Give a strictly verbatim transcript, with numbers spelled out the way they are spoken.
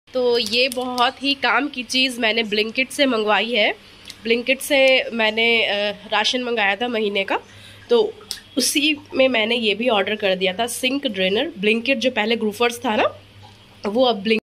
तो ये बहुत ही काम की चीज़ मैंने ब्लिंकिट से मंगवाई है। ब्लिंकिट से मैंने राशन मंगाया था महीने का, तो उसी में मैंने ये भी ऑर्डर कर दिया था, सिंक ड्रेनर। ब्लिंकिट जो पहले ग्रूफर्स था ना, वो अब ब्लिंक